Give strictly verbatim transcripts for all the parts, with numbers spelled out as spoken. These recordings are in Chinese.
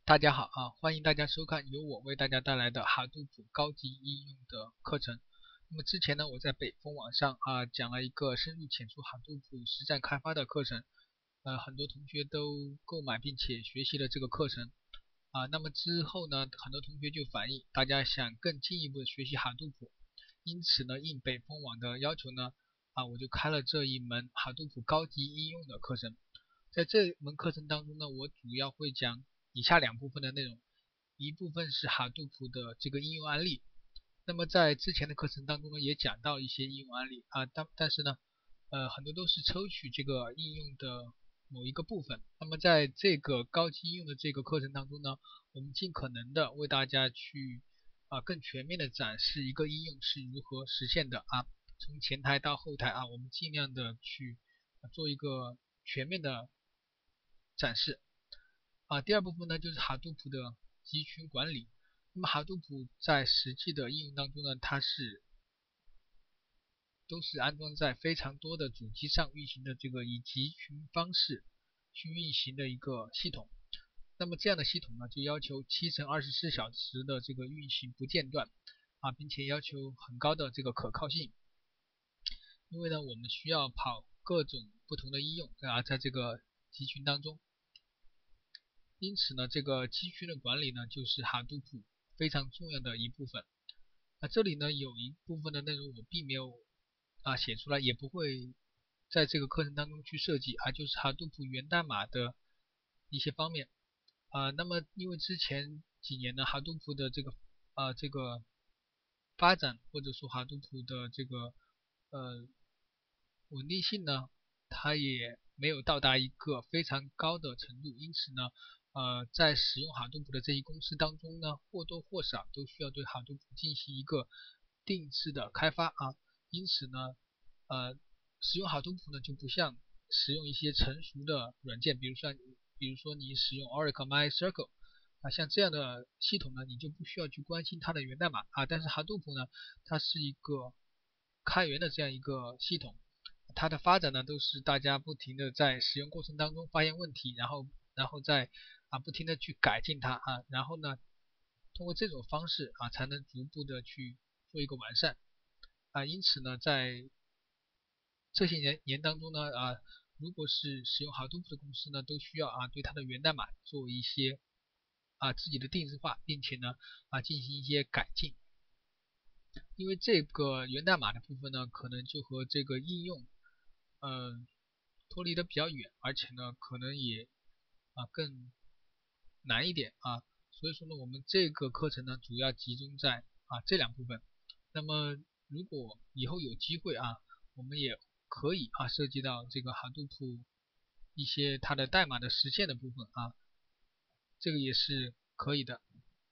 大家好啊，欢迎大家收看由我为大家带来的哈杜普高级应用的课程。那么之前呢，我在北风网上啊讲了一个深入浅出哈杜普实战开发的课程，呃，很多同学都购买并且学习了这个课程啊。那么之后呢，很多同学就反映大家想更进一步的学习哈杜普，因此呢，应北风网的要求呢，啊，我就开了这一门哈杜普高级应用的课程。在这门课程当中呢，我主要会讲以下两部分的内容，一部分是哈杜普的这个应用案例。那么在之前的课程当中呢，也讲到一些应用案例啊，但但是呢，呃，很多都是抽取这个应用的某一个部分。那么在这个高级应用的这个课程当中呢，我们尽可能的为大家去啊更全面的展示一个应用是如何实现的啊，从前台到后台啊，我们尽量的去做一个全面的展示啊。第二部分呢，就是哈杜普的集群管理。那么哈杜普在实际的应用当中呢，它是都是安装在非常多的主机上运行的这个以集群方式去运行的一个系统。那么这样的系统呢，就要求七乘二十四小时的这个运行不间断啊，并且要求很高的这个可靠性。因为呢，我们需要跑各种不同的应用啊，在这个集群当中。因此呢，这个集群的管理呢，就是哈杜普非常重要的一部分。那这里呢，有一部分的内容我并没有啊写出来，也不会在这个课程当中去设计啊，就是哈杜普源代码的一些方面啊。那么因为之前几年呢，哈杜普的这个啊这个发展，或者说哈杜普的这个呃稳定性呢，它也没有到达一个非常高的程度，因此呢，呃，在使用哈杜普的这些公司当中呢，或多或少都需要对哈杜普进行一个定制的开发啊。因此呢，呃，使用哈杜普呢就不像使用一些成熟的软件，比如说比如说你使用 Oracle MySQL 啊，像这样的系统呢，你就不需要去关心它的源代码啊。但是哈杜普呢，它是一个开源的这样一个系统。它的发展呢，都是大家不停的在使用过程当中发现问题，然后然后再啊不停的去改进它啊，然后呢，通过这种方式啊，才能逐步的去做一个完善啊。因此呢，在这些年年当中呢啊，如果是使用哈杜普的公司呢，都需要啊对它的源代码做一些啊自己的定制化，并且呢啊进行一些改进。因为这个源代码的部分呢，可能就和这个应用嗯，脱离的比较远，而且呢，可能也啊更难一点啊。所以说呢，我们这个课程呢，主要集中在啊这两部分。那么如果以后有机会啊，我们也可以啊涉及到这个哈杜普一些它的代码的实现的部分啊，这个也是可以的。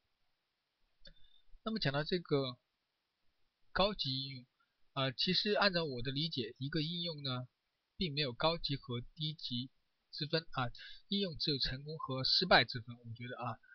那么讲到这个高级应用，呃，其实按照我的理解，一个应用呢，并没有高级和低级之分啊，应用只有成功和失败之分，我觉得啊。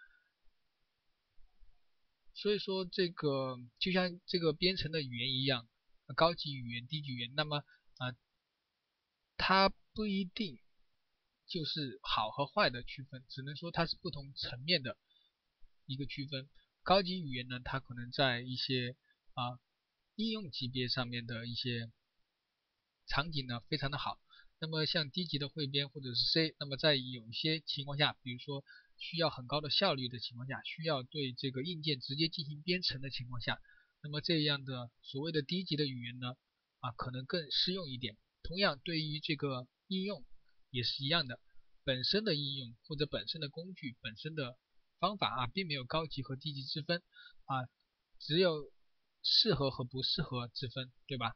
所以说这个就像这个编程的语言一样，高级语言、低级语言，那么啊，它不一定就是好和坏的区分，只能说它是不同层面的一个区分。高级语言呢，它可能在一些啊应用级别上面的一些场景呢非常的好。那么像低级的汇编或者是 C，那么在有一些情况下，比如说需要很高的效率的情况下，需要对这个硬件直接进行编程的情况下，那么这样的所谓的低级的语言呢，啊可能更适用一点。同样对于这个应用也是一样的，本身的应用或者本身的工具本身的方法啊，并没有高级和低级之分啊，只有适合和不适合之分，对吧？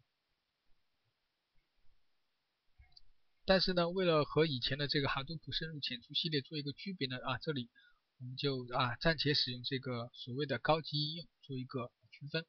但是呢，为了和以前的这个哈杜普深入浅出系列做一个区别呢，啊，这里我们就啊暂且使用这个所谓的高级应用做一个区分。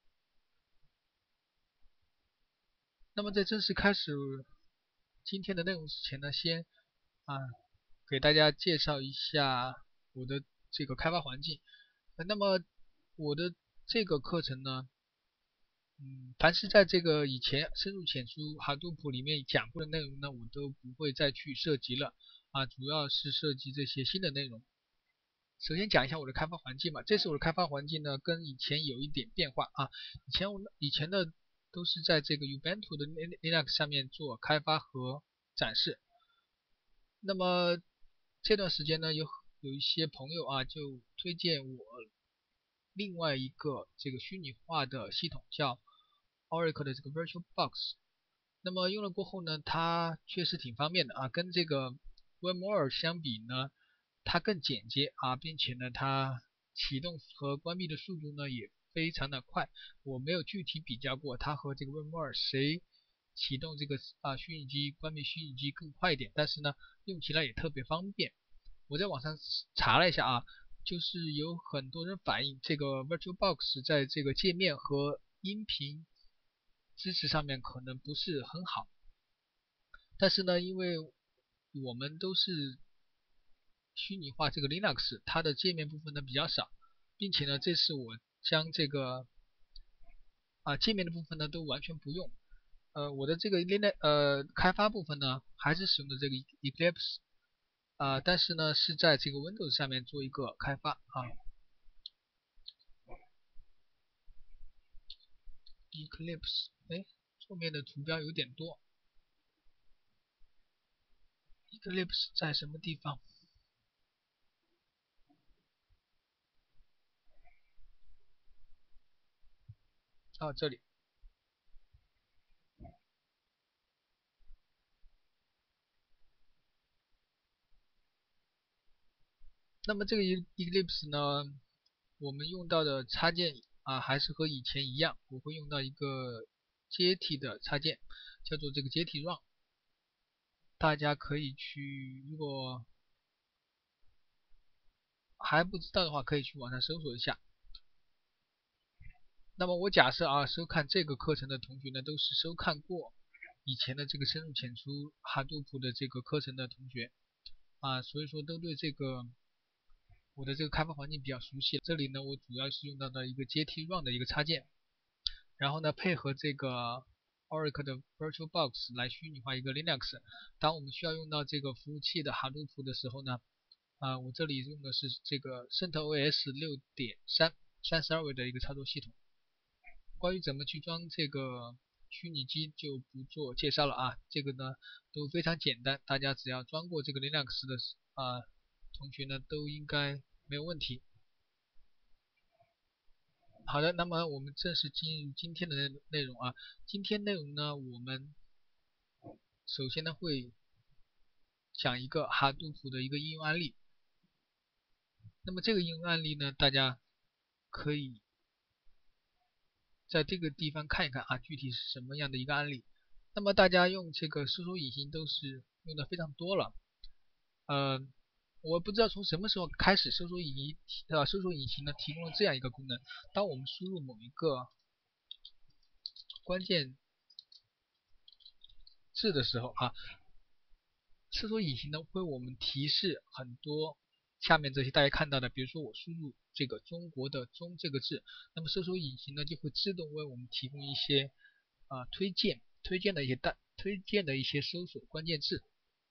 那么在正式开始今天的内容之前呢，先啊给大家介绍一下我的这个开发环境。那么我的这个课程呢，嗯，凡是在这个以前深入浅出哈杜普里面讲过的内容呢，我都不会再去涉及了啊，主要是涉及这些新的内容。 首先讲一下我的开发环境吧，这次我的开发环境呢跟以前有一点变化啊，以前我以前的都是在这个 Ubuntu 的 Linux 上面做开发和展示。那么这段时间呢，有有一些朋友啊就推荐我另外一个这个虚拟化的系统，叫 Oracle 的这个 VirtualBox。那么用了过后呢，它确实挺方便的啊，跟这个 VMware 相比呢，它更简洁啊，并且呢，它启动和关闭的速度呢也非常的快。我没有具体比较过它和这个 VMware 谁启动这个啊虚拟机、关闭虚拟机更快一点，但是呢，用起来也特别方便。我在网上查了一下啊，就是有很多人反映这个 VirtualBox 在这个界面和音频支持上面可能不是很好，但是呢，因为我们都是虚拟化这个 Linux， 它的界面部分呢比较少，并且呢，这次我将这个啊界面的部分呢都完全不用，呃，我的这个 Linux 呃开发部分呢还是使用的这个 Eclipse， 啊、呃，但是呢是在这个 Windows 上面做一个开发啊 ，Eclipse， 哎，后面的图标有点多 ，Eclipse 在什么地方？啊，这里。那么这个 Eclipse 呢，我们用到的插件啊，还是和以前一样，我会用到一个接替的插件，叫做这个接替 Run。大家可以去，如果还不知道的话，可以去网上搜索一下。那么我假设啊，收看这个课程的同学呢，都是收看过以前的这个深入浅出哈杜普的这个课程的同学啊，所以说都对这个我的这个开发环境比较熟悉。这里呢，我主要是用到的一个接替 Run 的一个插件，然后呢，配合这个 Oracle 的 VirtualBox 来虚拟化一个 Linux。当我们需要用到这个服务器的哈杜普的时候呢，啊、呃，我这里用的是这个圣斗 O S 六点三 三十二位的一个操作系统。关于怎么去装这个虚拟机就不做介绍了啊，这个呢都非常简单，大家只要装过这个 Linux 的啊、呃、同学呢都应该没有问题。好的，那么我们正式进入今天的内内容啊。今天内容呢，我们首先呢会讲一个哈杜普的一个应用案例。那么这个应用案例呢，大家可以在这个地方看一看啊，具体是什么样的一个案例。那么大家用这个搜索引擎都是用的非常多了，呃，我不知道从什么时候开始，搜索引擎呃搜索引擎呢提供了这样一个功能，当我们输入某一个关键字的时候啊，搜索引擎呢会为我们提示很多下面这些大家看到的，比如说我输入这个中国的中这个字，那么搜索引擎呢就会自动为我们提供一些啊、呃、推荐推荐的一些大推荐的一些搜索关键字。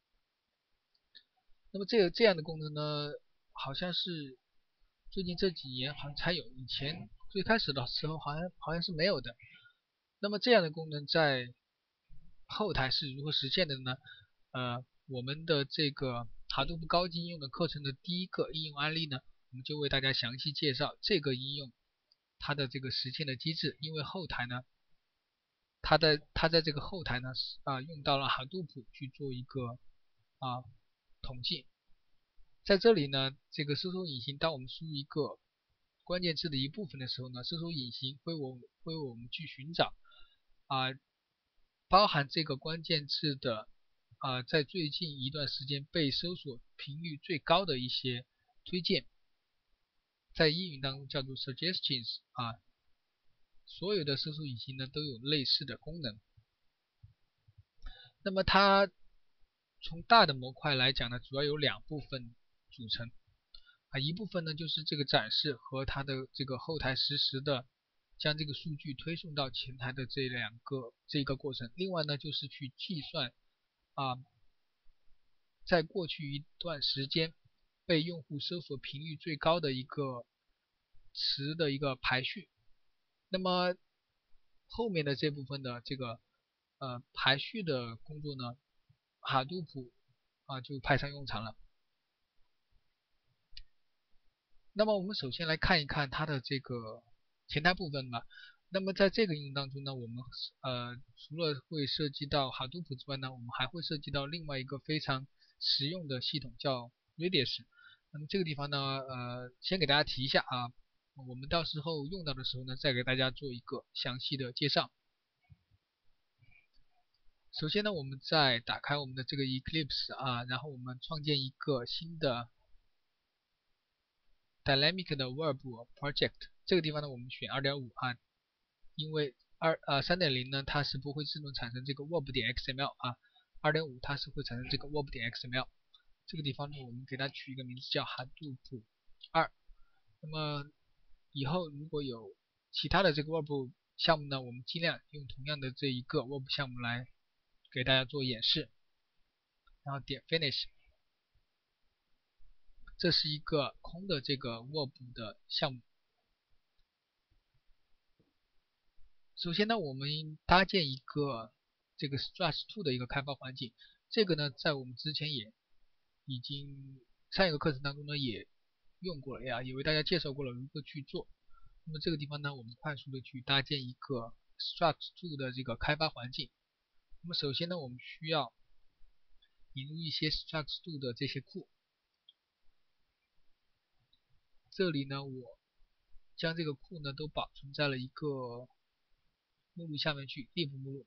那么这个这样的功能呢，好像是最近这几年好像才有，以前最开始的时候好像好像是没有的。那么这样的功能在后台是如何实现的呢？呃，我们的这个哈杜普高级应用的课程的第一个应用案例呢，我们就为大家详细介绍这个应用它的这个实现的机制。因为后台呢，它在它在这个后台呢啊、呃、用到了哈杜普去做一个啊、呃、统计。在这里呢，这个搜索引擎当我们输入一个关键字的一部分的时候呢，搜索引擎会我会为我们去寻找啊、呃、包含这个关键字的啊、呃、在最近一段时间被搜索频率最高的一些推荐，在英语当中叫做 suggestions 啊。所有的搜索引擎呢都有类似的功能。那么它从大的模块来讲呢，主要有两部分组成啊，一部分呢就是这个展示和它的这个后台实时的将这个数据推送到前台的这两个这一个过程，另外呢就是去计算啊，在过去一段时间被用户搜索频率最高的一个词的一个排序。那么后面的这部分的这个呃排序的工作呢，哈杜普啊就派上用场了。那么我们首先来看一看它的这个前台部分吧。那么在这个应用当中呢，我们呃除了会涉及到 Hadoop 之外呢，我们还会涉及到另外一个非常实用的系统叫 Redis。那么这个地方呢，呃，先给大家提一下啊，我们到时候用到的时候呢，再给大家做一个详细的介绍。首先呢，我们再打开我们的这个 Eclipse 啊，然后我们创建一个新的 Dynamic 的 Web Project。这个地方呢，我们选 二点五 啊。因为二呃三点零呢，它是不会自动产生这个 web 点 X M L 啊， 二点五 它是会产生这个 web 点 X M L。 这个地方呢，我们给它取一个名字叫 Hadoop 二。那么以后如果有其他的这个 web 项目呢，我们尽量用同样的这一个 web 项目来给大家做演示。然后点 Finish， 这是一个空的这个 web 的项目。首先呢，我们搭建一个这个 Struts 二 的一个开发环境。这个呢，在我们之前也已经上一个课程当中呢也用过了呀，也为大家介绍过了如何去做。那么这个地方呢，我们快速的去搭建一个 Struts 二 的这个开发环境。那么首先呢，我们需要引入一些 Struts 二 的这些库。这里呢，我将这个库呢都保存在了一个目录下面去 ，div 目录。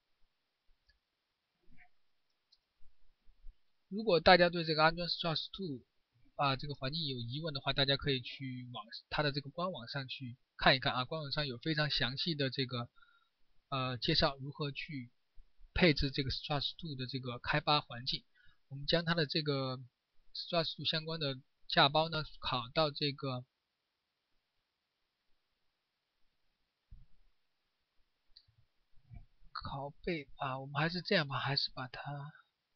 如果大家对这个安装 Struts 二 啊这个环境有疑问的话，大家可以去网它的这个官网上去看一看啊，官网上有非常详细的这个呃介绍如何去配置这个 Struts 二 的这个开发环境。我们将它的这个 Struts 二 相关的架包呢拷到这个拷贝啊，我们还是这样吧，还是把它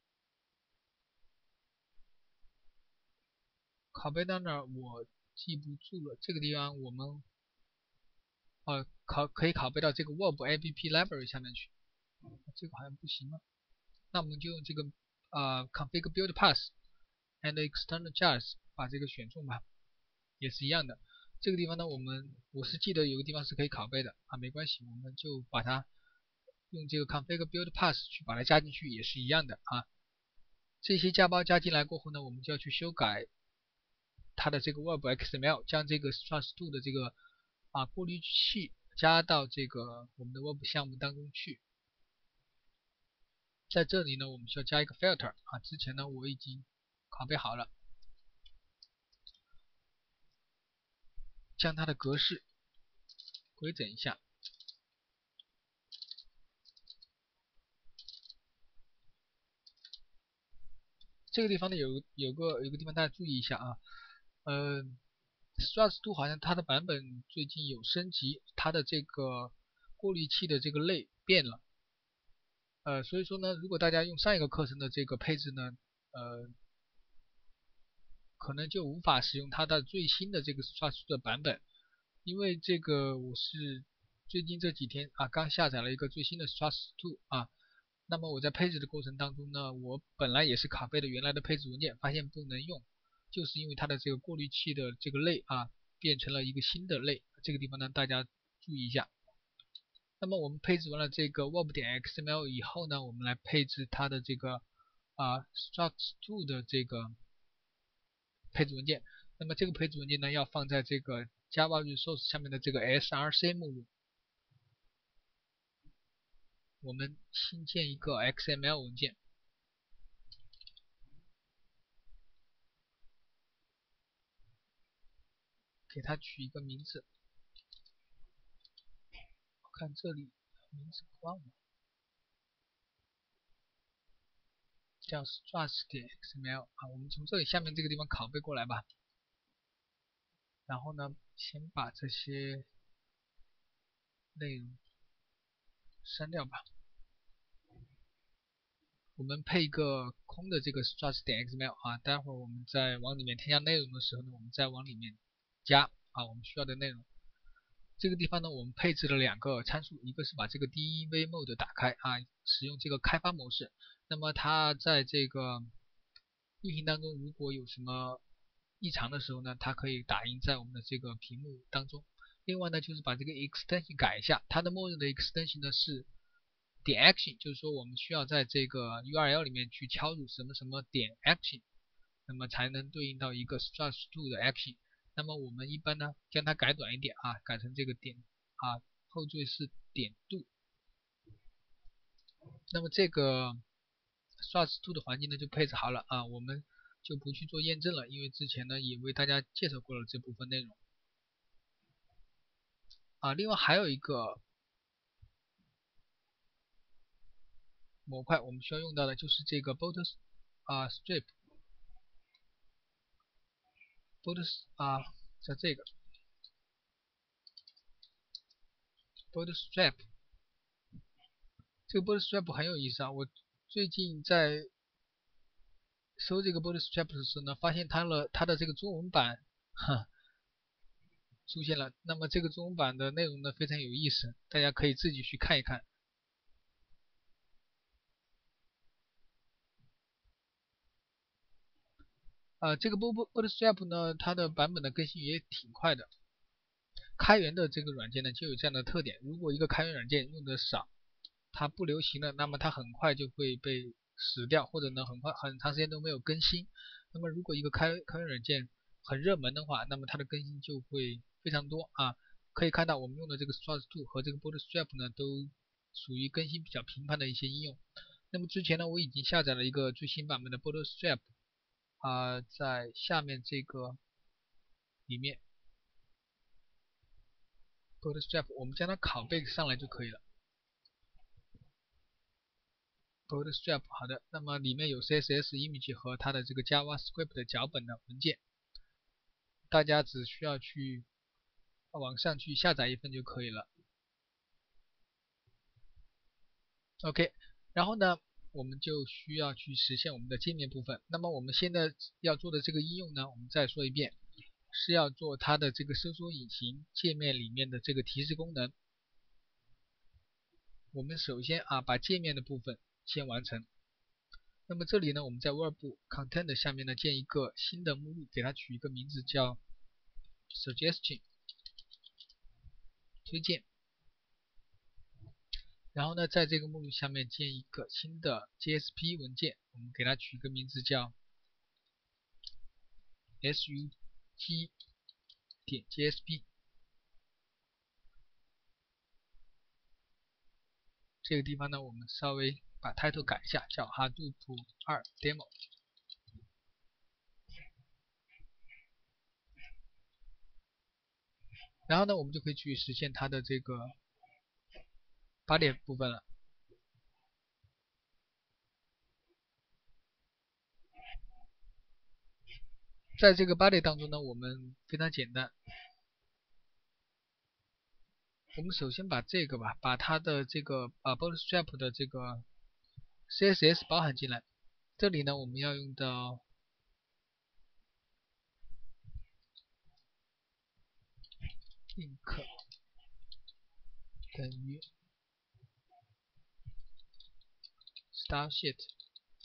拷贝到哪儿我记不住了。这个地方我们呃拷可以拷贝到这个 Web App Library 下面去。这个好像不行吗？那我们就用这个呃 config build path and external jars 把这个选中吧，也是一样的。这个地方呢，我们我是记得有个地方是可以拷贝的啊，没关系，我们就把它用这个 config build path 去把它加进去，也是一样的啊。这些架包加进来过后呢，我们就要去修改它的这个 Web X M L， 将这个 Struts 二 的这个啊过滤器加到这个我们的 Web 项目当中去。在这里呢，我们需要加一个 filter 啊，之前呢我已经拷贝好了，将它的格式规整一下。这个地方呢有有个有个地方大家注意一下啊，呃 ，Struts 二 好像它的版本最近有升级，它的这个过滤器的这个类变了。呃，所以说呢，如果大家用上一个课程的这个配置呢，呃，可能就无法使用它的最新的这个 Struts 的版本，因为这个我是最近这几天啊刚下载了一个最新的 Struts 二啊，那么我在配置的过程当中呢，我本来也是拷贝的原来的配置文件，发现不能用，就是因为它的这个过滤器的这个类啊变成了一个新的类，这个地方呢大家注意一下。那么我们配置完了这个 web 点 X M L 以后呢，我们来配置它的这个啊 Struts 二 的这个配置文件。那么这个配置文件呢，要放在这个 Java Resource 下面的这个 S R C 目录。我们新建一个 X M L 文件，给它取一个名字。我看这里名字忘了，叫 Struts 点 X M L 啊。我们从这里下面这个地方拷贝过来吧。然后呢，先把这些内容删掉吧。 我们配一个空的这个 struct 点 xml 啊，待会儿我们在往里面添加内容的时候呢，我们再往里面加啊我们需要的内容。这个地方呢，我们配置了两个参数，一个是把这个 D V Mode 打开啊，使用这个开发模式。那么它在这个运行当中，如果有什么异常的时候呢，它可以打印在我们的这个屏幕当中。另外呢，就是把这个 extension 改一下，它的默认的 extension 呢是点 action， 就是说我们需要在这个 U R L 里面去敲入什么什么点 action， 那么才能对应到一个 struct to 的 action。那么我们一般呢，将它改短一点啊，改成这个点啊，后缀是点 do。那么这个 struct to 的环境呢就配置好了啊，我们就不去做验证了，因为之前呢也为大家介绍过了这部分内容啊。另外还有一个模块我们需要用到的就是这个 border 啊 strip border 啊，在这个 border strip， 这个 border strip 很有意思啊。我最近在搜这个 border strip 的时候呢，发现它了它的这个中文版哈出现了。那么这个中文版的内容呢非常有意思，大家可以自己去看一看。啊，这个 border strip 呢，它的版本的更新也挺快的。开源的这个软件呢就有这样的特点，如果一个开源软件用的少，它不流行了，那么它很快就会被死掉，或者呢很快很长时间都没有更新。那么如果一个开开源软件很热门的话，那么它的更新就会非常多啊。可以看到我们用的这个 struct to 和这个 border strip 呢都属于更新比较频繁的一些应用。那么之前呢我已经下载了一个最新版本的 border strip 啊、呃，在下面这个里面 border strip 我们将它拷贝上来就可以了。border strip 好的，那么里面有 C S S image 和它的这个 JavaScript 的脚本的文件，大家只需要去网上去下载一份就可以了。OK， 然后呢，我们就需要去实现我们的界面部分。那么我们现在要做的这个应用呢，我们再说一遍，是要做它的这个搜索引擎界面里面的这个提示功能。我们首先啊，把界面的部分先完成。那么这里呢，我们在 Word Content 下面呢建一个新的目录，给它取一个名字叫 Suggestion 推荐。然后呢，在这个目录下面建一个新的 J S P 文件，我们给它取一个名字叫 sug 点 J S P。这个地方呢，我们稍微把 title 改一下，叫 Hadoop 二 demo。然后呢，我们就可以去实现它的这个 body 部分了。在这个 body 当中呢，我们非常简单，我们首先把这个吧，把它的这个啊 border strip 的这个 C S S 包含进来。这里呢，我们要用到 link 等于 stylesheet。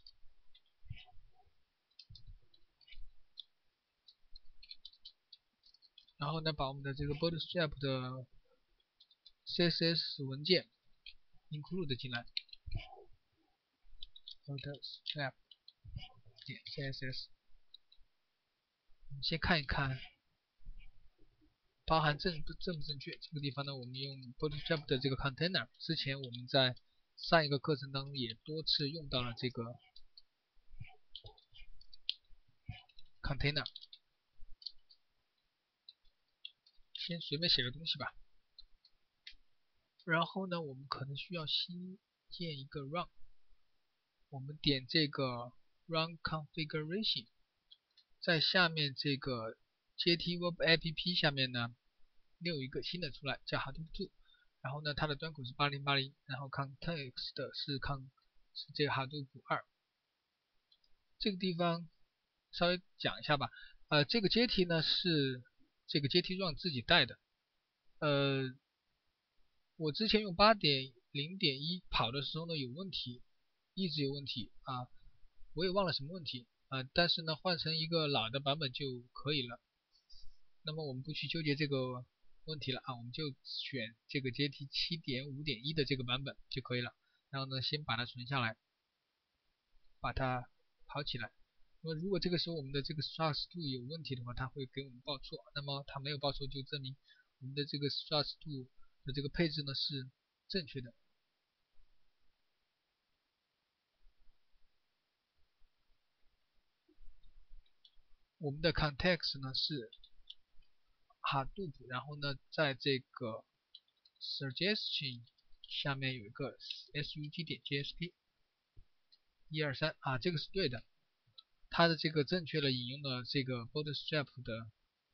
然后呢，把我们的这个 border strip 的 C S S 文件 include 进来 ，border strip 点 C S S。我们先看一看包含正不正不正确。这个地方呢，我们用 border strip 的这个 container， 之前我们在上一个课程当中也多次用到了这个 container。先随便写个东西吧。然后呢，我们可能需要新建一个 run， 我们点这个 run configuration， 在下面这个 J T Web A P P 下面呢，又有一个新的出来叫 Hadoop 二，然后呢，它的端口是八零八零，然后 context 是 con 是这个 Hadoop 二。这个地方稍微讲一下吧。呃，这个阶梯呢是这个阶梯 run 自己带的。呃，我之前用 八点零点一 跑的时候呢有问题，一直有问题啊，我也忘了什么问题啊，但是呢换成一个老的版本就可以了。那么我们不去纠结这个问题了啊，我们就选这个阶梯 七点五点一 的这个版本就可以了。然后呢先把它存下来，把它跑起来。那么如果这个时候我们的这个 source 度有问题的话，它会给我们报错。那么它没有报错，就证明我们的这个 source 度的这个配置呢是正确的。我们的 context 呢是 Hadoop， 然后呢在这个 suggestion 下面有一个 sug 点 jsp 一二三啊，这个是对的。它的这个正确的引用了这个 Bootstrap 的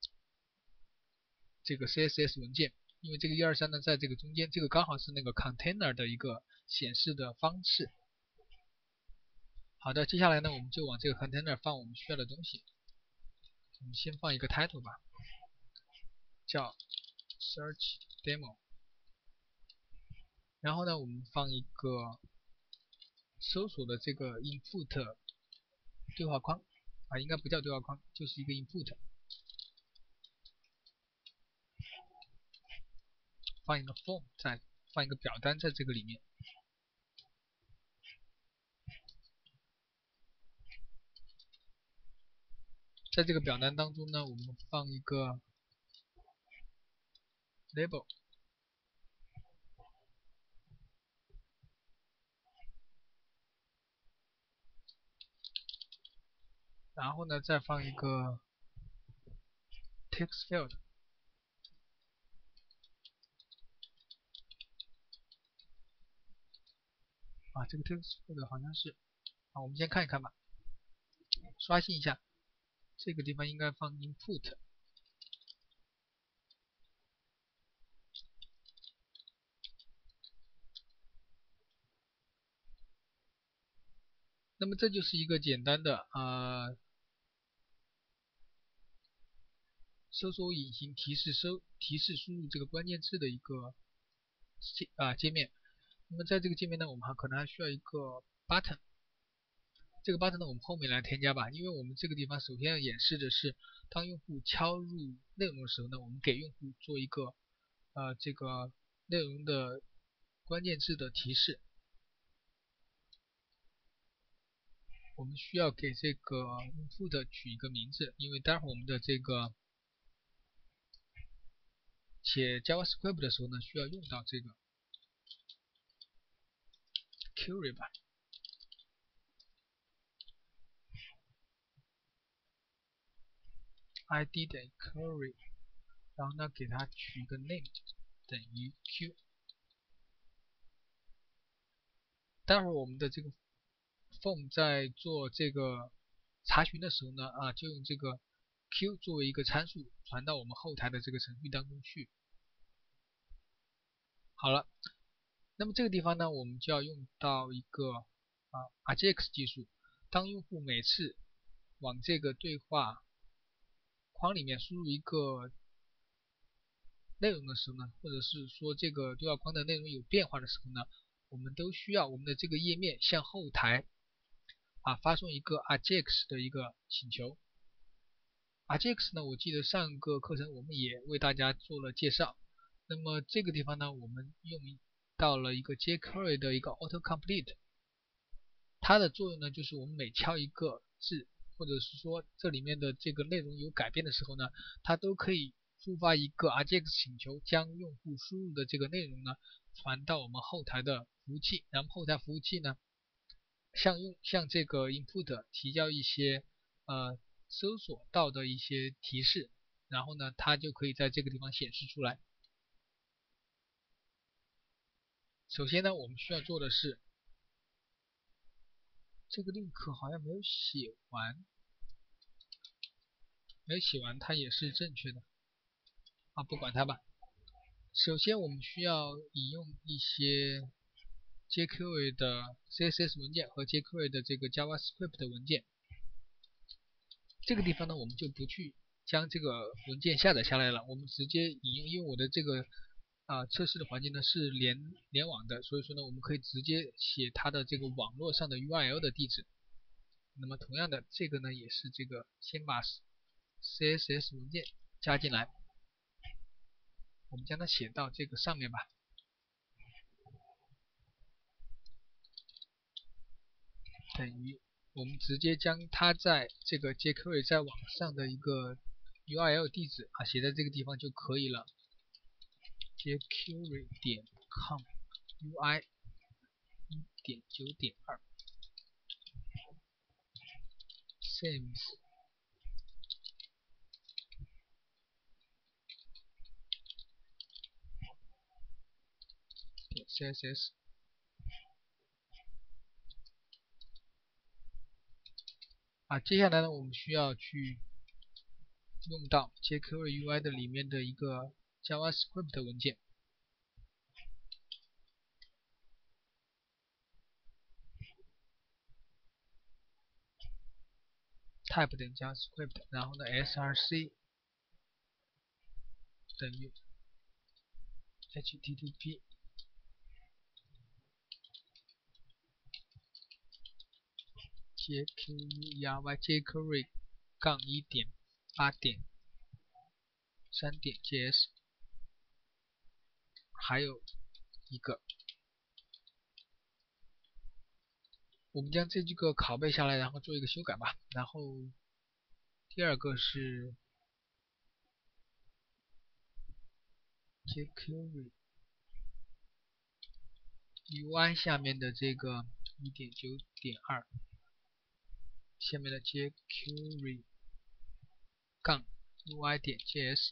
这个 C S S 文件，因为这个一二三呢在这个中间，这个刚好是那个 container 的一个显示的方式。好的，接下来呢我们就往这个 container 放我们需要的东西。我们先放一个 title 吧，叫 search demo。然后呢我们放一个搜索的这个 input 对话框啊，应该不叫对话框，就是一个 input。放一个 form 在，放一个表单在这个里面。在这个表单当中呢，我们放一个 label， 然后呢再放一个 text field。啊，这个 text field 好像是，啊，我们先看一看吧，刷新一下，这个地方应该放 input。那么这就是一个简单的呃搜索引擎提示搜提示输入这个关键字的一个界啊界面。那么在这个界面呢，我们还可能还需要一个 button。这个 button 呢，我们后面来添加吧，因为我们这个地方首先要演示的是，当用户敲入内容的时候呢，我们给用户做一个呃这个内容的关键字的提示。我们需要给这个 input 取一个名字，因为待会儿我们的这个写 JavaScript 的时候呢，需要用到这个 query 吧。id 等于 query， 然后呢给它取一个 name 等于 q。待会儿我们的这个 form 在做这个查询的时候呢，啊就用这个 q 作为一个参数传到我们后台的这个程序当中去。好了，那么这个地方呢，我们就要用到一个啊 Ajax 技术。当用户每次往这个对话框里面输入一个内容的时候呢，或者是说这个对话框的内容有变化的时候呢，我们都需要我们的这个页面向后台啊发送一个 Ajax 的一个请求。Ajax 呢，我记得上个课程我们也为大家做了介绍。那么这个地方呢，我们用到了一个 jQuery 的一个 autocomplete。它的作用呢，就是我们每敲一个字，或者是说这里面的这个内容有改变的时候呢，它都可以触发一个 Ajax 请求，将用户输入的这个内容呢传到我们后台的服务器，然后后台服务器呢向用向这个 input 提交一些呃搜索到的一些提示，然后呢它就可以在这个地方显示出来。首先呢，我们需要做的是，这个 link 好像没有写完，没有写完它也是正确的啊，不管它吧。首先我们需要引用一些 jQuery 的 C S S 文件和 jQuery 的这个 JavaScript 的文件。这个地方呢，我们就不去将这个文件下载下来了，我们直接引用，因为我的这个啊、呃、测试的环境呢是联联网的，所以说呢，我们可以直接写它的这个网络上的 U R L 的地址。那么同样的，这个呢也是这个先把 C S S 文件加进来，我们将它写到这个上面吧。等于我们直接将它在这个 jQuery 在网上的一个 U R L 地址啊写在这个地方就可以了。jQuery 点 com U I 一点九点二 themes 点 C S S。啊，接下来呢，我们需要去用到 jQuery U I 的里面的一个 JavaScript 文件。type 等于 JavaScript， 然后呢 src 等于 http jQuery jQuery 杠一点八点三点 js， 还有一个，我们将这几个拷贝下来，然后做一个修改吧。然后第二个是 jQuery U I 下面的这个 一点九点二， 下面的 jQuery 杠 U I 点 js。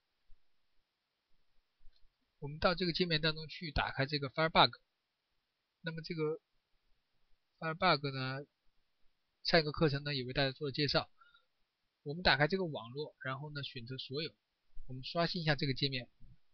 我们到这个界面当中去打开这个 Firebug， 那么这个 Firebug 呢，上一个课程呢也为大家做了介绍。我们打开这个网络，然后呢选择所有，我们刷新一下这个界面，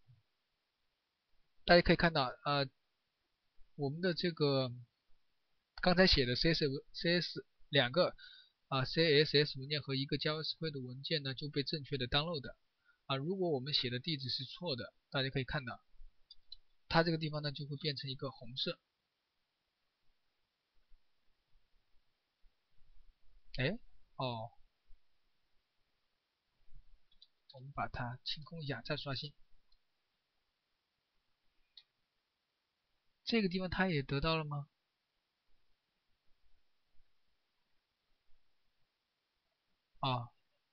大家可以看到，呃，我们的这个刚才写的 C S S C S 两个啊 C S S 文件和一个 JavaScript 文件呢就被正确的 download 啊。如果我们写的地址是错的，大家可以看到，它这个地方呢就会变成一个红色。哎，哦，我们把它清空一下，再刷新。这个地方它也得到了吗？啊，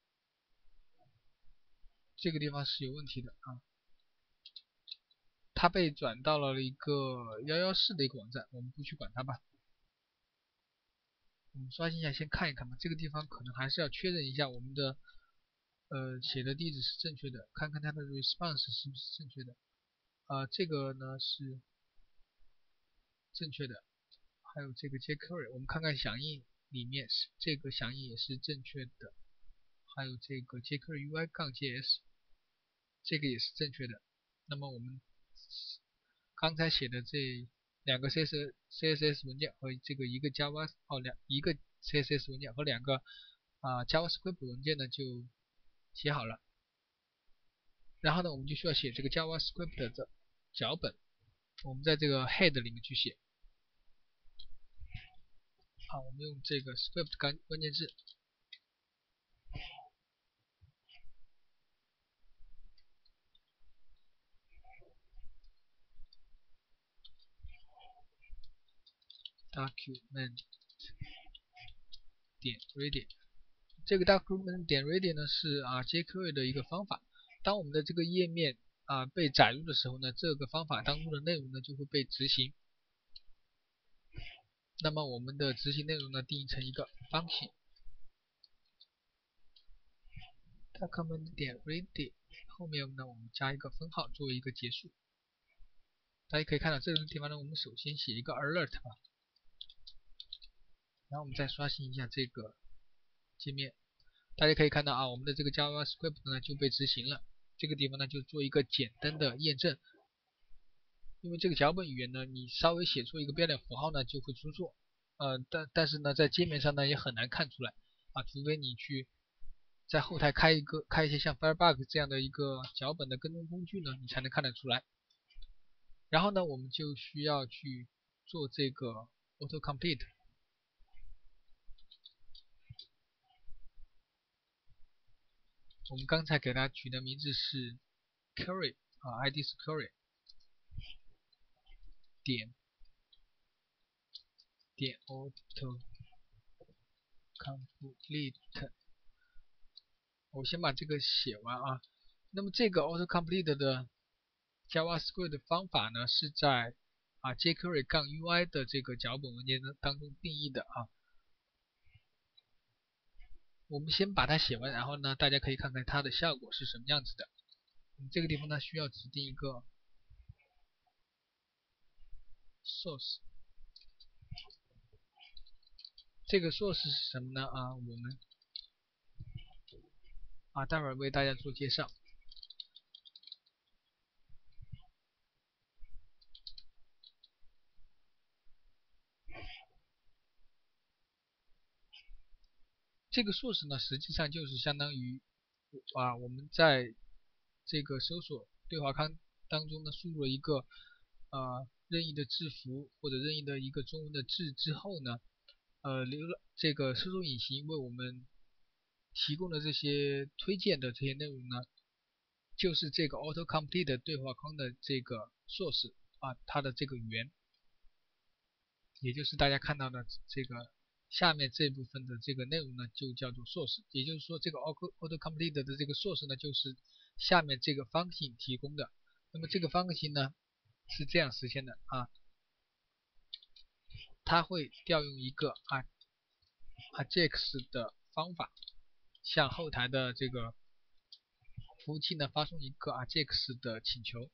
这个地方是有问题的啊，它被转到了一个一一四的一个网站，我们不去管它吧。我们刷新一下，先看一看吧。这个地方可能还是要确认一下我们的呃写的地址是正确的，看看它的 response 是不是正确的。啊、呃，这个呢是正确的，还有这个 jQuery， 我们看看响应里面是这个响应也是正确的，还有这个 jQuery U I 杠 js 这个也是正确的。那么我们刚才写的这两个 C S C S S 文件和这个一个 Java 哦两一个 C S S 文件和两个啊、呃、JavaScript 文件呢就写好了。然后呢，我们就需要写这个 JavaScript 的脚本，我们在这个 head 里面去写。好，我们用这个 script 关关键字。document 点 ready， 这个 document 点 ready 呢是啊 jQuery 的一个方法。当我们的这个页面啊被载入的时候呢，这个方法当中的内容呢就会被执行。那么我们的执行内容呢定义成一个 function document 点 ready， 后面呢我们加一个分号作为一个结束。大家可以看到这个地方呢，我们首先写一个 alert 吧。然后我们再刷新一下这个界面，大家可以看到啊，我们的这个 JavaScript 呢就被执行了。这个地方呢就做一个简单的验证。 因为这个脚本语言呢，你稍微写错一个标点符号呢就会出错，呃，但但是呢在界面上呢也很难看出来啊，除非你去在后台开一个开一些像 Firebug 这样的一个脚本的跟踪工具呢，你才能看得出来。然后呢，我们就需要去做这个 autocomplete。我们刚才给它取的名字是 query 啊 ，I D 是 query 点点 autocomplete。我先把这个写完啊。那么这个 autocomplete 的 JavaScript 的方法呢，是在啊 jQuery-ui 的这个脚本文件当中定义的啊。我们先把它写完，然后呢，大家可以看看它的效果是什么样子的。我们这个地方呢，需要指定一个 source。这个 source 是什么呢？啊，我们啊，待会儿为大家做介绍。这个 source 呢，实际上就是相当于啊，我们在这个搜索对话框当中呢，输入了一个呃任意的字符或者任意的一个中文的字之后呢，呃，浏览这个搜索引擎为我们提供的这些推荐的这些内容呢，就是这个 autocomplete 对话框的这个 source 啊，它的这个源，也就是大家看到的这个下面这部分的这个内容呢，就叫做 source。也就是说，这个 autocomplete 的这个 source 呢，就是下面这个 function 提供的。那么这个 function 呢，是这样实现的啊，它会调用一个啊 ajax 的方法，向后台的这个服务器呢发送一个 ajax 的请求。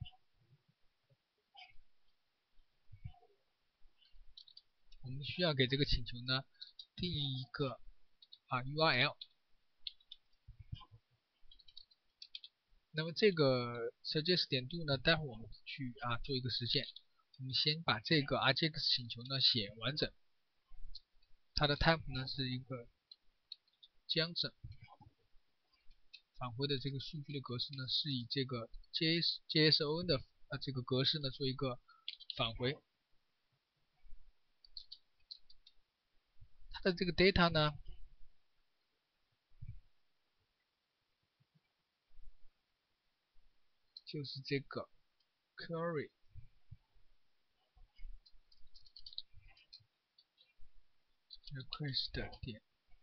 我们需要给这个请求呢定义一个啊 U R L。那么这个 suggest 点 do 呢，待会儿我们去啊做一个实现。我们先把这个 ajax 请求呢写完整，它的 type 呢是一个江整，返回的这个数据的格式呢是以这个 J S JSON 的啊这个格式呢做一个返回。它的这个 data 呢，就是这个 query request 点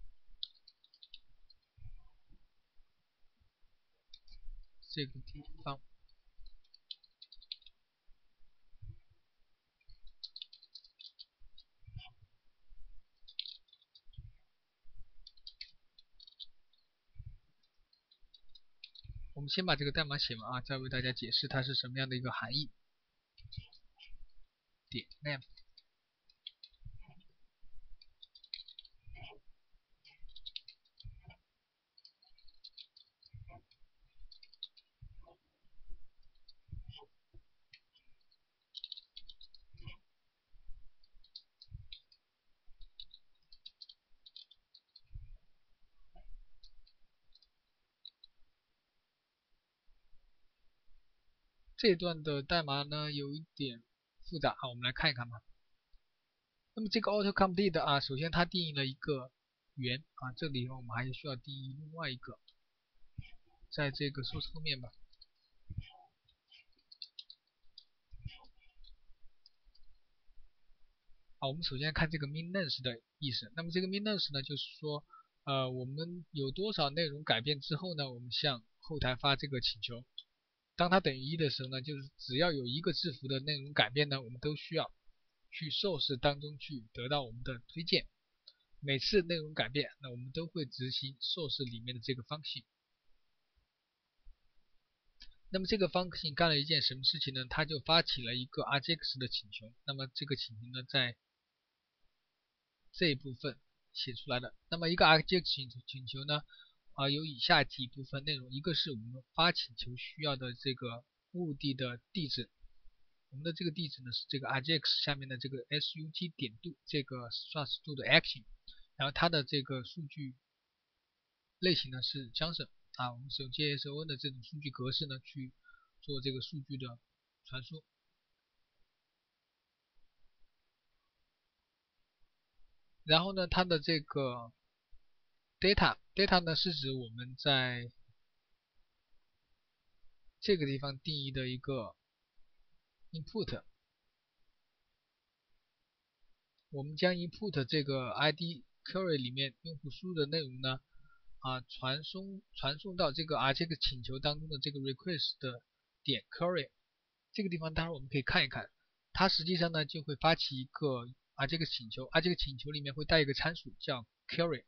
这个地方。我们先把这个代码写完啊，再为大家解释它是什么样的一个含义。点 name。这段的代码呢有一点复杂啊，我们来看一看吧。那么这个 autocomplete 啊，首先它定义了一个源啊，这里我们还是需要定义另外一个，在这个 source 后面吧。好，我们首先看这个 min-length 的意思。那么这个 min-length 呢，就是说，呃，我们有多少内容改变之后呢，我们向后台发这个请求。当它等于一的时候呢，就是只要有一个字符的内容改变呢，我们都需要去 source 当中去得到我们的推荐。每次内容改变，那我们都会执行 source 里面的这个 function。那么这个 function 干了一件什么事情呢？它就发起了一个 ajax 的请求。那么这个请求呢，在这一部分写出来的。那么一个 ajax 请求呢，啊、呃、有以下几部分内容，一个是我们发请求需要的这个目的的地址， 我们的这个地址呢是这个 Ajax 下面的这个 sug 点 do 这个刷新度的 action， 然后它的这个数据类型呢是 JSON 啊，我们使用 J S O N 的这种数据格式呢去做这个数据的传输。然后呢，它的这个 data data 呢是指我们在这个地方定义的一个 input， 我们将 input 这个 I D query 里面用户输入的内容呢啊传送传送到这个 R 这个请求当中的这个 request 的点 query 这个地方，待会儿我们可以看一看，它实际上呢就会发起一个啊这个请求，啊这个请求里面会带一个参数叫 query。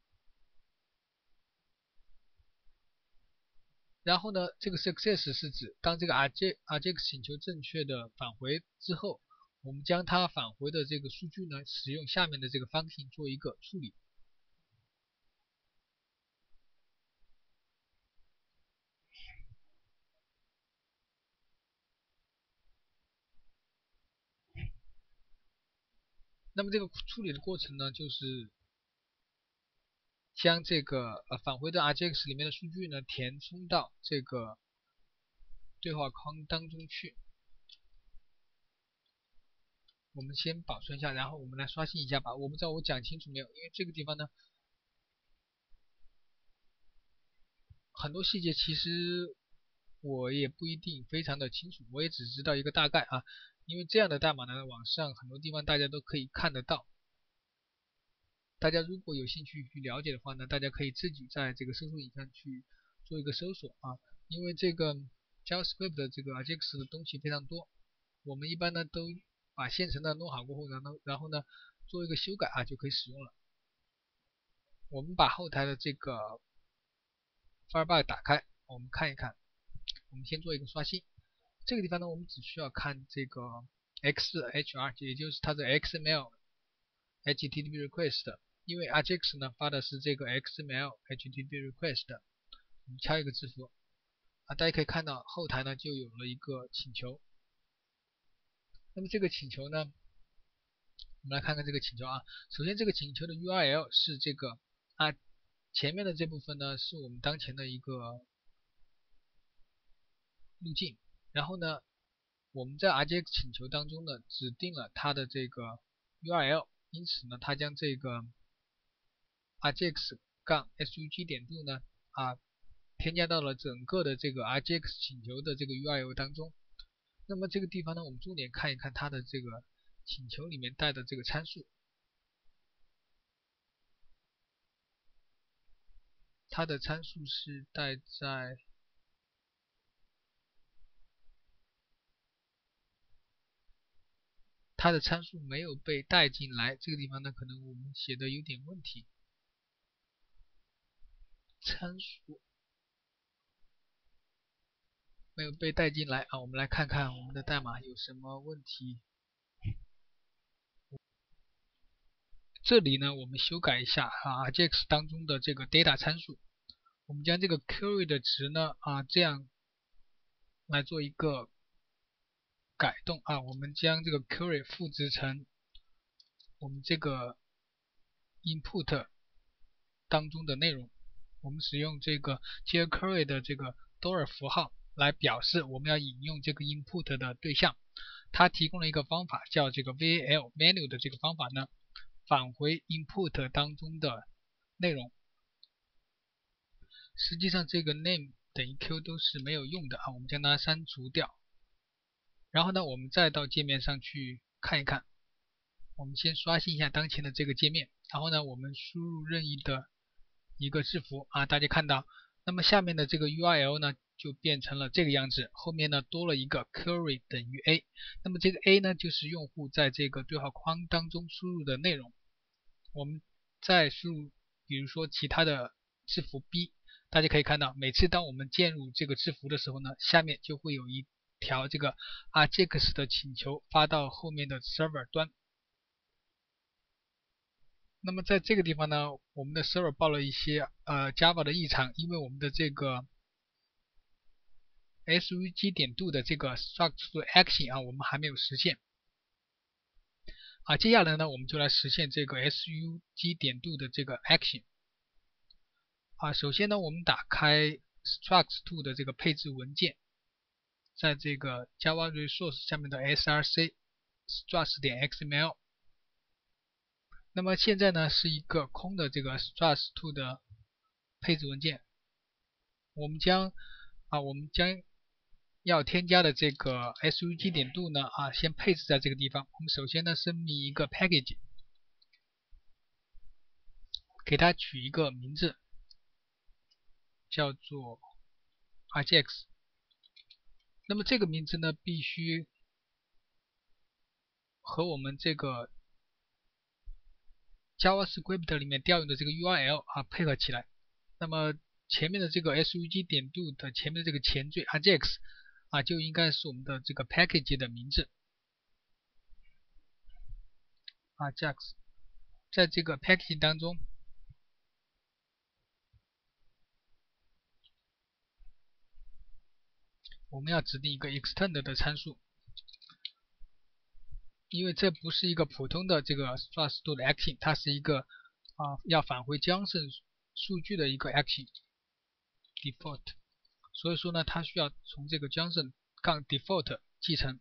然后呢，这个 success 是指当这个 rj rj 请求正确的返回之后，我们将它返回的这个数据呢，使用下面的这个 function 做一个处理。那么这个处理的过程呢，就是将这个呃返回的 rjx 里面的数据呢，填充到这个对话框当中去。我们先保存一下，然后我们来刷新一下吧。我不知道我讲清楚没有，因为这个地方呢，很多细节其实我也不一定非常的清楚，我也只知道一个大概啊。因为这样的代码呢，网上很多地方大家都可以看得到。大家如果有兴趣去了解的话呢，大家可以自己在这个搜索引上去做一个搜索啊。因为这个 JavaScript 的这个 Ajax 的东西非常多，我们一般呢都把现成的弄好过后，然后然后呢做一个修改啊就可以使用了。我们把后台的这个 Firebar 打开，我们看一看。我们先做一个刷新。这个地方呢，我们只需要看这个 X-H-R， 也就是它的 X M L H T T P request， 因为 Ajax 呢发的是这个 X M L H T T P request， 我们敲一个字符啊，大家可以看到后台呢就有了一个请求。那么这个请求呢，我们来看看这个请求啊。首先这个请求的 U R L 是这个啊，前面的这部分呢是我们当前的一个路径，然后呢，我们在 Ajax 请求当中呢指定了它的这个 U R L， 因此呢，它将这个 Ajax 杠 sug 点 do 呢啊添加到了整个的这个 Ajax 请求的这个 U R L 当中。那么这个地方呢，我们重点看一看它的这个请求里面带的这个参数，它的参数是带在它的参数没有被带进来，这个地方呢可能我们写的有点问题。参数没有被带进来啊，我们来看看我们的代码有什么问题。这里呢，我们修改一下啊 Ajax 当中的这个 data 参数，我们将这个 query 的值呢啊这样来做一个改动啊，我们将这个 query 赋值成我们这个 input 当中的内容，我们使用这个 jQuery 的这个 dollar 符号来表示我们要引用这个 input 的对象。它提供了一个方法叫这个 val menu 的这个方法呢，返回 input 当中的内容。实际上这个 name 等于 q 都是没有用的啊，我们将它删除掉。然后呢，我们再到界面上去看一看。我们先刷新一下当前的这个界面，然后呢，我们输入任意的一个字符啊，大家看到，那么下面的这个 U R L 呢就变成了这个样子，后面呢多了一个 query 等于 a， 那么这个 a 呢就是用户在这个对话框当中输入的内容。我们再输入比如说其他的字符 b， 大家可以看到，每次当我们键入这个字符的时候呢，下面就会有一条这个 Ajax 的请求发到后面的 server 端。那么在这个地方呢，我们的 server 报了一些呃 Java 的异常，因为我们的这个 S V G 点度的这个 struct to action 啊，我们还没有实现。啊，接下来呢，我们就来实现这个 S V G 点度的这个 action。啊，首先呢，我们打开 struct to 的这个配置文件，在这个 Java Resource 下面的 src struct 点 X M L。那么现在呢是一个空的这个 struct to 的配置文件，我们将啊我们将要添加的这个 S V G 点度呢啊先配置在这个地方。我们首先呢声明一个 package， 给它取一个名字，叫做 Ajax。那么这个名字呢必须和我们这个 JavaScript 里面调用的这个 U R L 啊配合起来。那么前面的这个 S V G 点度的前面的这个前缀 Ajax 啊就应该是我们的这个 package 的名字 Ajax。在这个 package 当中，我们要指定一个 extend 的参数，因为这不是一个普通的这个 struct to 的 action， 它是一个啊要返回 JSON 数据的一个 action default， 所以说呢，它需要从这个 JSON 杠 default 继承，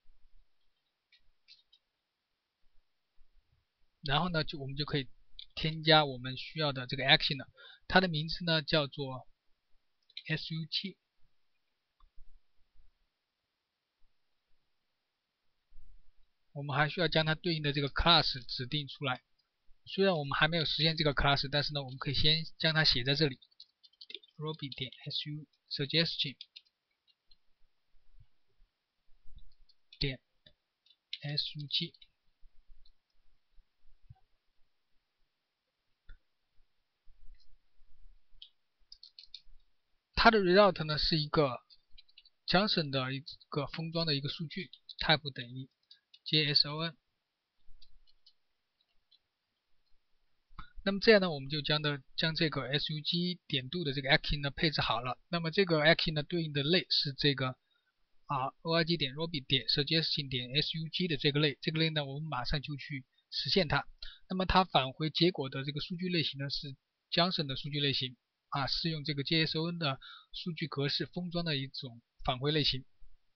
然后呢，就我们就可以添加我们需要的这个 action 了。它的名字呢叫做 S V G。我们还需要将它对应的这个 class 指定出来。虽然我们还没有实现这个 class， 但是呢，我们可以先将它写在这里 ，Ruby 点 su suggestion 点 sug。它的 result 呢是一个 JSON 的一个封装的一个数据 ，type 等于 JSON。那么这样呢，我们就将的将这个 S V G 点度的这个 action 呢配置好了。那么这个 action 呢对应的类是这个啊 org 点 ruby 点 suggestion 点 sug 的这个类。这个类呢，我们马上就去实现它。那么它返回结果的这个数据类型呢是 JSON 的数据类型啊，是用这个 JSON 的数据格式封装的一种返回类型。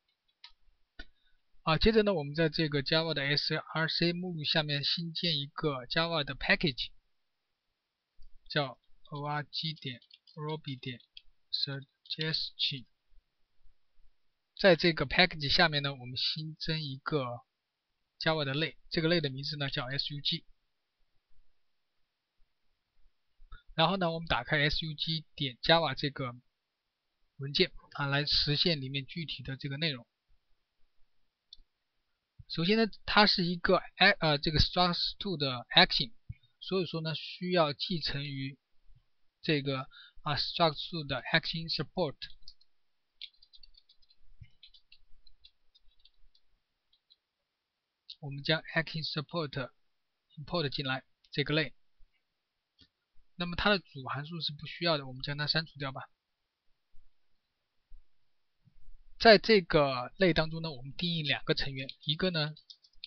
啊，接着呢，我们在这个 Java 的 src 目录下面新建一个 Java 的 package。叫 org 点 ruby 点 suggestion。在这个 package 下面呢，我们新增一个 Java 的类，这个类的名字呢叫 sug。然后呢，我们打开 sug 点 java 这个文件啊，来实现里面具体的这个内容。首先呢，它是一个呃这个 struct to 的 action。所以说呢，需要继承于这个啊 struct to 的 action support。我们将 action support import 进来这个类。那么它的主函数是不需要的，我们将它删除掉吧。在这个类当中呢，我们定义两个成员，一个呢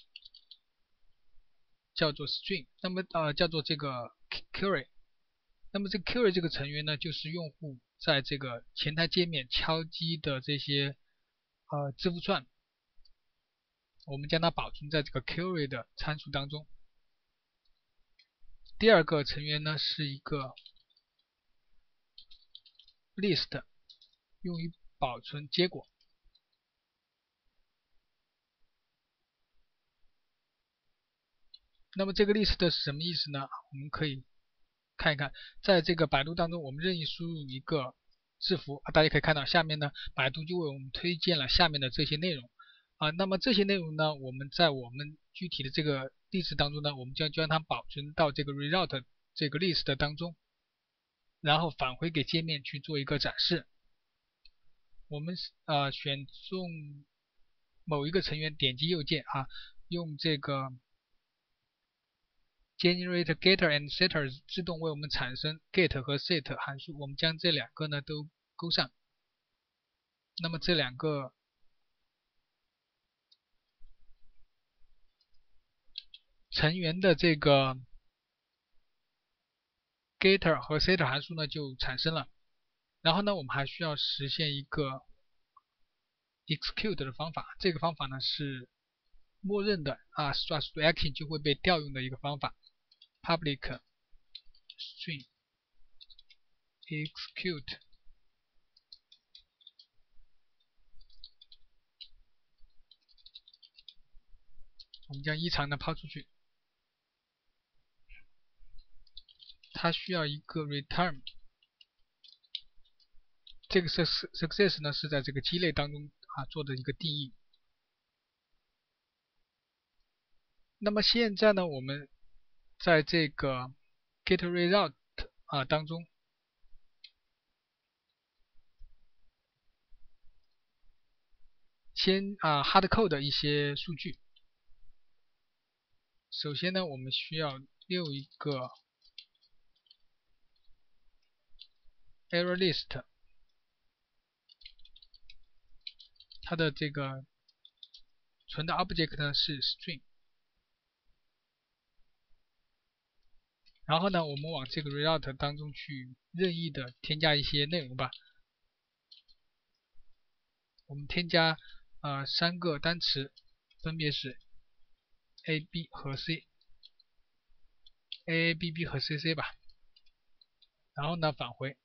叫做 string， 那么呃叫做这个 query。那么这个 query 这个成员呢，就是用户在这个前台界面敲击的这些呃字符串，我们将它保存在这个 query 的参数当中。第二个成员呢是一个 list， 用于保存结果。那么这个 list 是什么意思呢？我们可以看一看，在这个百度当中，我们任意输入一个字符，大家可以看到下面呢，百度就为我们推荐了下面的这些内容啊。那么这些内容呢，我们在我们具体的这个例子当中呢，我们将将它保存到这个 result 这个 list 当中，然后返回给界面去做一个展示。我们呃选中某一个成员，点击右键啊，用这个generate getter and setter 自动为我们产生 get 和 set 函数，我们将这两个呢都勾上。 那么这两个成员的这个 getter 和 setter 函数呢就产生了。然后呢，我们还需要实现一个 execute 的方法，这个方法呢是默认的啊 struct to action 就会被调用的一个方法 ，public string execute。我们将异常呢抛出去，它需要一个 return， 这个 success 呢是在这个鸡肋当中啊做的一个定义。那么现在呢，我们在这个 get result 啊当中，先啊 hard code 一些数据。首先呢，我们需要溜一个 error list， 它的这个存的 object 呢是 string。然后呢，我们往这个 result 当中去任意的添加一些内容吧。我们添加呃三个单词，分别是 A B 和 C，A A B B 和 C C 吧。然后呢，返回。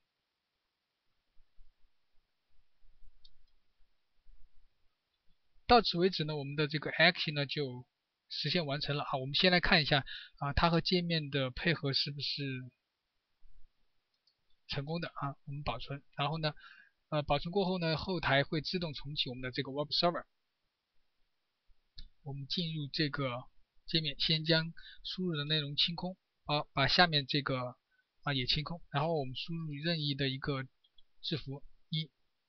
到此为止呢，我们的这个 action 呢就实现完成了。好，我们先来看一下啊，它和界面的配合是不是成功的啊？我们保存，然后呢，呃，保存过后呢，后台会自动重启我们的这个 web server。我们进入这个界面，先将输入的内容清空，好，把下面这个啊也清空，然后我们输入任意的一个字符一。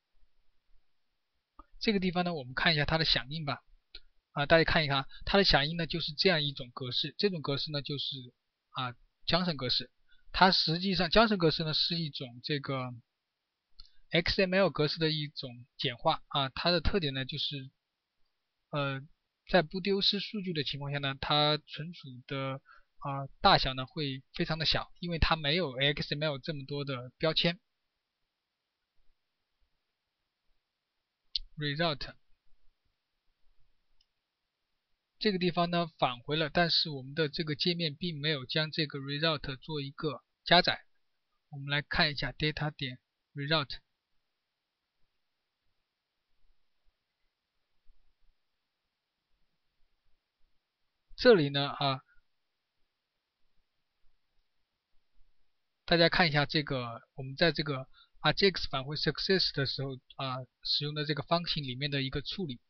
这个地方呢，我们看一下它的响应吧。啊，大家看一看，它的响应呢就是这样一种格式，这种格式呢就是啊 JSON 格式。它实际上 JSON 格式呢是一种这个 X M L 格式的一种简化啊，它的特点呢就是呃在不丢失数据的情况下呢，它存储的啊大小呢会非常的小，因为它没有 X M L 这么多的标签。result 这个地方呢返回了，但是我们的这个界面并没有将这个 result 做一个加载。我们来看一下 data 点 result， 这里呢啊，大家看一下这个我们在这个 Ajax 返回 success 的时候啊使用的这个方形里面的一个处理。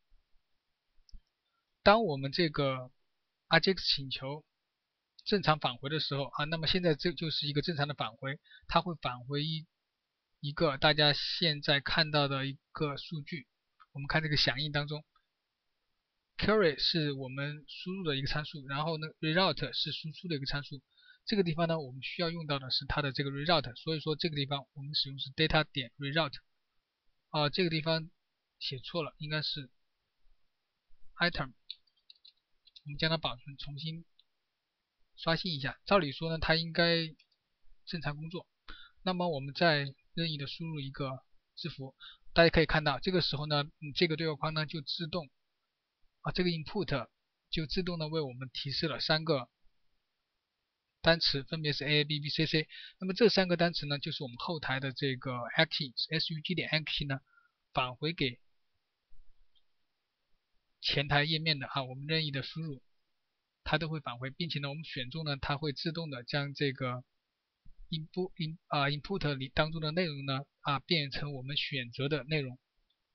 当我们这个 Ajax 请求正常返回的时候啊，那么现在这就是一个正常的返回，它会返回一一个大家现在看到的一个数据。我们看这个响应当中 ，query 是我们输入的一个参数，然后呢 result 是输出的一个参数。这个地方呢，我们需要用到的是它的这个 result， 所以说这个地方我们使用是 data 点 result。啊，这个地方写错了，应该是 item。我们将它保存，重新刷新一下。照理说呢，它应该正常工作。那么我们再任意的输入一个字符，大家可以看到，这个时候呢，嗯、这个对话框呢就自动啊，这个 input 就自动的为我们提示了三个单词，分别是 A A B B C C。那么这三个单词呢，就是我们后台的这个 action sug 点 action 呢返回给前台页面的啊，我们任意的输入，它都会返回，并且呢，我们选中呢，它会自动的将这个 input in 啊 input 里当中的内容呢啊变成我们选择的内容。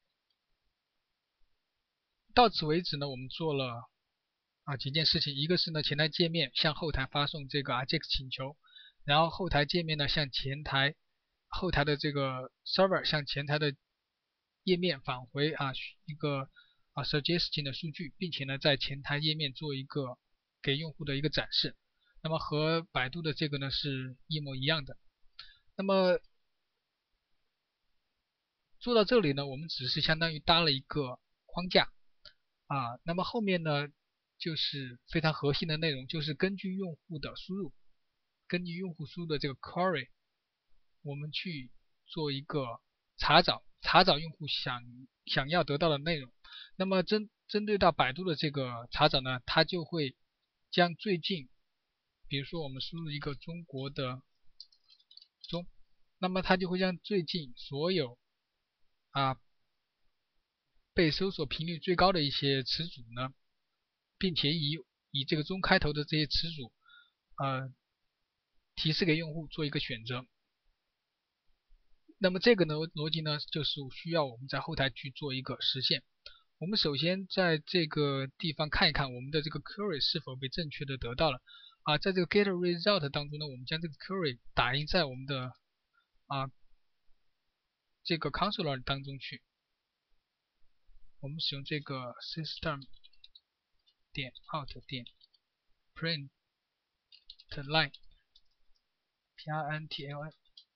到此为止呢，我们做了啊几件事情，一个是呢前台界面向后台发送这个 Ajax 请求，然后后台界面呢向前台后台的这个 server 向前台的页面返回啊一个啊 suggestion 的数据，并且呢在前台页面做一个给用户的一个展示。那么和百度的这个呢是一模一样的。那么做到这里呢，我们只是相当于搭了一个框架啊，那么后面呢就是非常核心的内容，就是根据用户的输入，根据用户输入的这个 query， 我们去做一个查找，查找用户想想要得到的内容。那么针针对到百度的这个查找呢，它就会将最近，比如说我们输入一个中国的中，那么它就会将最近所有啊被搜索频率最高的一些词组呢，并且以以这个中开头的这些词组，呃，提示给用户做一个选择。那么这个呢逻辑呢，就是需要我们在后台去做一个实现。我们首先在这个地方看一看我们的这个 query 是否被正确的得到了啊，在这个 get result 当中呢，我们将这个 query 打印在我们的啊这个 console 当中去。我们使用这个 system 点 out 点 print line p r n t l n，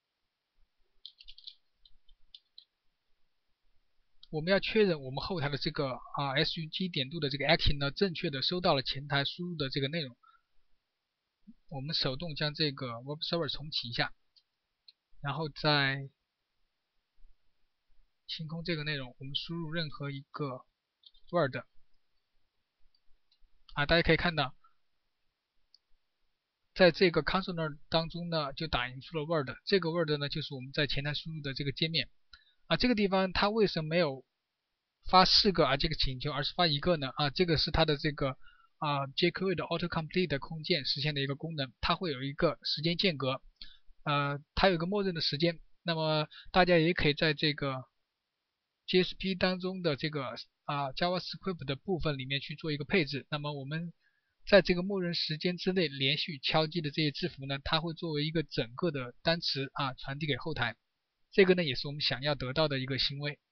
我们要确认我们后台的这个啊 sug 点度的这个 action 呢，正确的收到了前台输入的这个内容。我们手动将这个 web server 重启一下，然后再清空这个内容，我们输入任何一个 word 啊，大家可以看到，在这个 console 当中呢，就打印出了 word， 这个 word 呢就是我们在前台输入的这个界面啊。这个地方它为什么没有发四个啊这个请求，而是发一个呢？啊，这个是它的这个啊 jQuery 的 autocomplete 空间实现的一个功能，它会有一个时间间隔，呃，它有一个默认的时间。那么大家也可以在这个 J S P 当中的这个啊 JavaScript 的部分里面去做一个配置。那么我们在这个默认时间之内连续敲击的这些字符呢，它会作为一个整个的单词啊传递给后台。这个呢也是我们想要得到的一个行为。